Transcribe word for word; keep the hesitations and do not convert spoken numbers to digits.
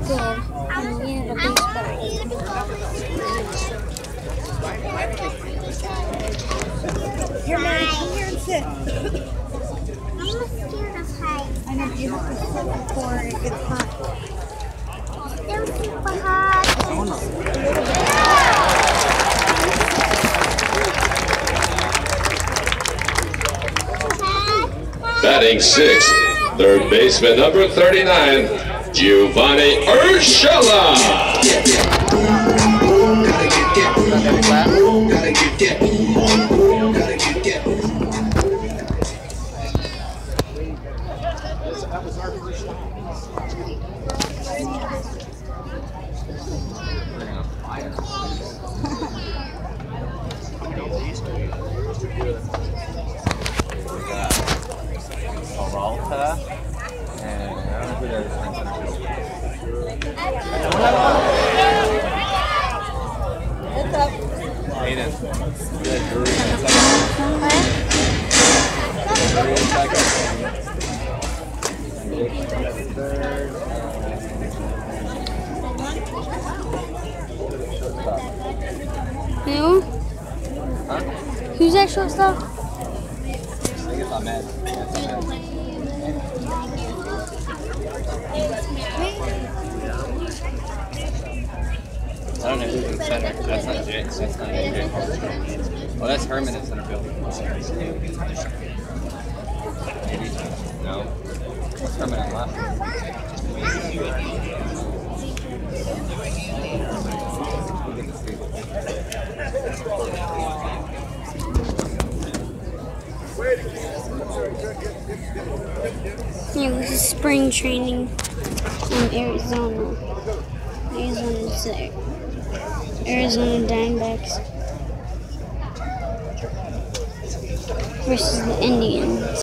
good. And we had a baseball. Here, Maddie, come here and sit. I'm scared of heights. I know, you have to sit before it gets hot. Still super hot. Batting sixth, third baseman number thirty-nine, Giovanni Urshela. That was our first shot. Peralta and I don't know who that is. What's up? Aiden. Good. Drury in second. Drury in second. And Jake third. Who? Huh? Who's that shortstop? I think it's Ahmed. Yeah, it's Ahmed. I don't know who's in center. That's not Jake. That's not Jake. Oh, that's Herman in center field. Maybe. No. What's Herman in left? Yeah, this is spring training in Arizona. Arizona's there. Arizona Dbacks versus the Indians.